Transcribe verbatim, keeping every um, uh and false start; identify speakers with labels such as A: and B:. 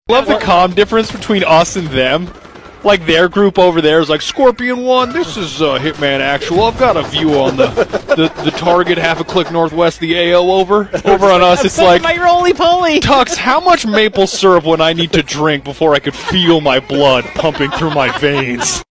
A: Love the calm difference between us and them. Like their group over there is like Scorpion One. This is uh, Hitman Actual. I've got a view on the, the the target half a click northwest. The A O over over on us. It's like
B: my roly poly.
A: Tux, how much maple syrup would I need to drink before I could feel my blood pumping through my veins?